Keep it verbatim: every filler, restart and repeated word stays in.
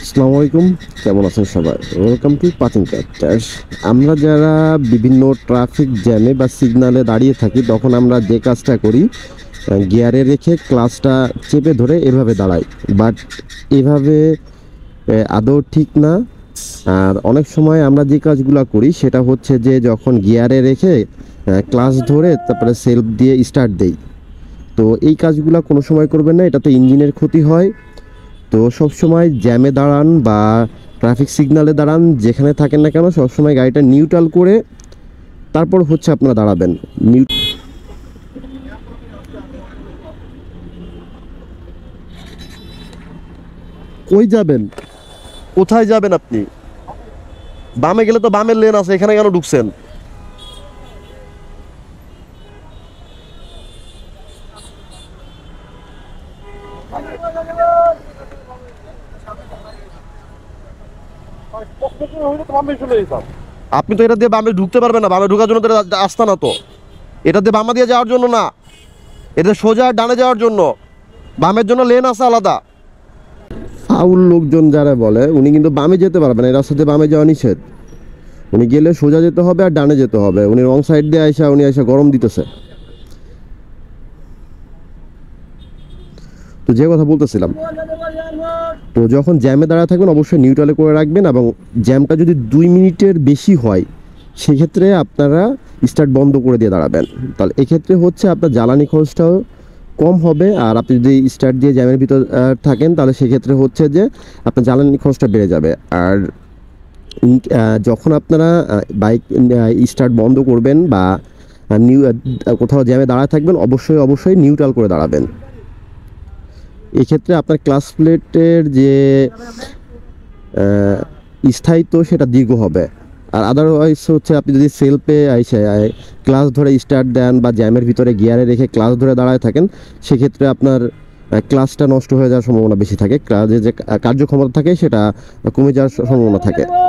আসসালামু আলাইকুম, কেমন আছেন সবাই? Welcome to patching captures. আমরা যারা বিভিন্ন ট্রাফিক জ্যামে বা সিগনালে দাঁড়িয়ে থাকি, তখন আমরা যে কাজটা করি, গিয়ারে রেখে ক্লাচটা চেপে ধরে এভাবে দাঁড়াই। বাট এভাবে আহ, আদৌ ঠিক না। আর অনেক সময় আমরা যে কাজগুলো করি সেটা হচ্ছে যে যখন গিয়ারে রেখে ক্লাচ ধরে তারপরে সেলফ দিয়ে স্টার্ট দেই। তো এই কাজগুলো কোনো সময় করবেন না, এটাতে ইঞ্জিনের ক্ষতি হয়। তো সবসময় জ্যামে দাঁড়ান বা ট্রাফিক সিগনালে দাঁড়ান, যেখানে থাকেন না কেন সবসময় গাড়িটা নিউট্রাল করে তারপর হচ্ছে আপনারা দাঁড়াবেন। নিউ কই যাবেন? কোথায় যাবেন আপনি? বামে গেলে তো বামের লেন আছে, এখানে কেন ঢুকছেন? আপনি তো এটা দিয়ে বামে ঢুকতে পারবেন না, বামে ঢুকার জন্য তো এটা আসতা না। তো এটা দিয়ে বামা দিয়ে যাওয়ার জন্য না, এটা সোজা ডানে যাওয়ার জন্য। বামের জন্য লেন আছে আলাদা। ফাউল লোকজন যারা বলে উনি কিন্তু বামে যেতে পারবেন না, এই রাস্তাতে বামে যাওয়া নিষেধ। উনি গেলে সোজা যেতে হবে আর ডানে যেতে হবে। উনি রং সাইড দিয়ে আইসা উনি আইসা গরম দিতেছে। তো যে কথা বলতেছিলাম, তো যখন জ্যামে দাঁড়ায় থাকবেন অবশ্যই নিউট্রালে করে রাখবেন, এবং জ্যামটা যদি দুই মিনিটের বেশি হয় সেক্ষেত্রে আপনারা স্টার্ট বন্ধ করে দিয়ে দাঁড়াবেন। তাহলে এক্ষেত্রে হচ্ছে আপনার জ্বালানি খরচটাও কম হবে। আর আপনি যদি স্টার্ট দিয়ে জ্যামের ভিতর আহ, থাকেন তাহলে সেক্ষেত্রে হচ্ছে যে আপনার জ্বালানি খরচটা বেড়ে যাবে। আর ইন- আহ, যখন আপনারা বাইক স্টার্ট বন্ধ করবেন বা নিউ কোথাও জ্যামে দাঁড়ায় থাকবেন অবশ্যই অবশ্যই নিউট্রাল করে দাঁড়াবেন। এক্ষেত্রে আপনার ক্লাস প্লেটের যে আহ, স্থায়িত্ব সেটা দীর্ঘ হবে। আর আদারওয়াইজ হচ্ছে আপনি যদি সেলফে আইসে ক্লাস ধরে স্টার্ট দেন বা জ্যামের ভিতরে গিয়ারে রেখে ক্লাস ধরে দাঁড়ায় থাকেন, সেক্ষেত্রে আপনার ক্লাসটা নষ্ট হয়ে যাওয়ার সম্ভাবনা বেশি থাকে। ক্লাসের যে কার্যক্ষমতা থাকে সেটা কমে যাওয়ার সম্ভাবনা থাকে।